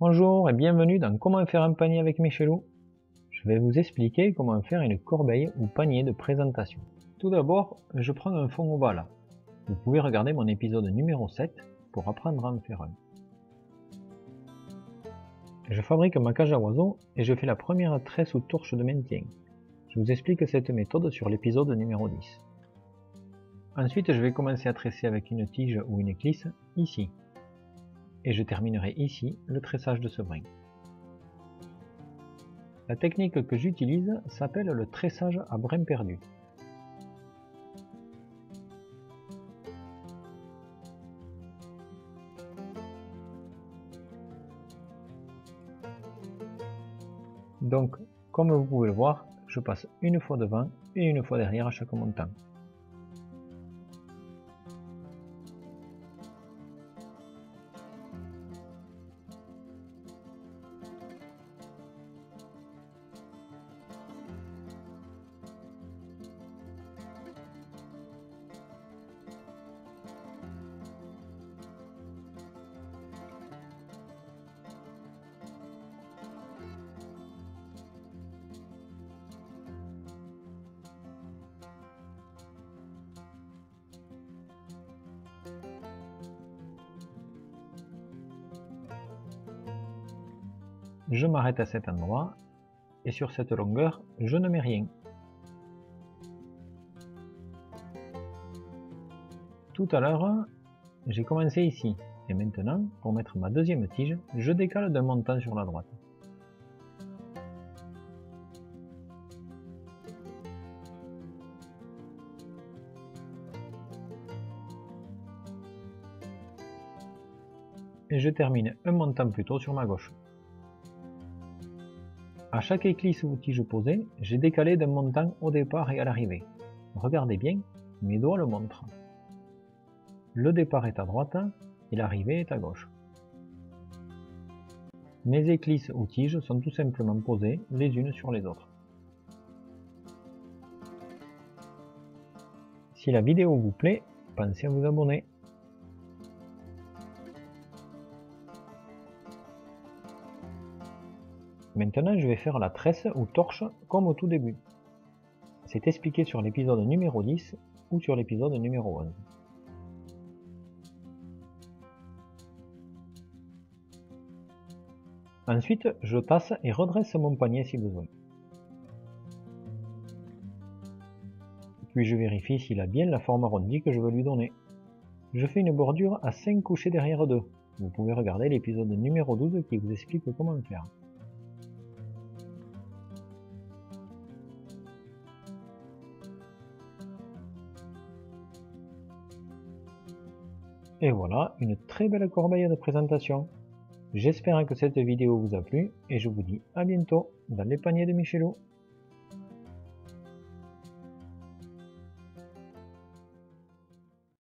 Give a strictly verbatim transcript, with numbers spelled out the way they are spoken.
Bonjour et bienvenue dans Comment faire un panier avec Michelou. Je vais vous expliquer comment faire une corbeille ou panier de présentation. Tout d'abord, je prends un fond ovale. Vous pouvez regarder mon épisode numéro sept pour apprendre à en faire un. Je fabrique ma cage à oiseaux et je fais la première tresse ou torche de maintien. Je vous explique cette méthode sur l'épisode numéro dix. Ensuite, je vais commencer à tresser avec une tige ou une clisse ici. Et je terminerai ici le tressage de ce brin. La technique que j'utilise s'appelle le tressage à brin perdu. Donc, comme vous pouvez le voir, je passe une fois devant et une fois derrière à chaque montant. Je m'arrête à cet endroit et sur cette longueur, je ne mets rien. Tout à l'heure, j'ai commencé ici et maintenant, pour mettre ma deuxième tige, je décale d'un montant sur la droite. Et je termine un montant plus tôt sur ma gauche. À chaque éclisse ou tige posée, j'ai décalé d'un montant au départ et à l'arrivée. Regardez bien, mes doigts le montrent. Le départ est à droite et l'arrivée est à gauche. Mes éclisses ou tiges sont tout simplement posées les unes sur les autres. Si la vidéo vous plaît, pensez à vous abonner. Maintenant, je vais faire la tresse ou torche comme au tout début. C'est expliqué sur l'épisode numéro dix ou sur l'épisode numéro onze. Ensuite, je tasse et redresse mon panier si besoin. Puis je vérifie s'il a bien la forme arrondie que je veux lui donner. Je fais une bordure à cinq couchés derrière deux. Vous pouvez regarder l'épisode numéro douze qui vous explique comment faire. Et voilà, une très belle corbeille de présentation. J'espère que cette vidéo vous a plu et je vous dis à bientôt dans les paniers de Michelou.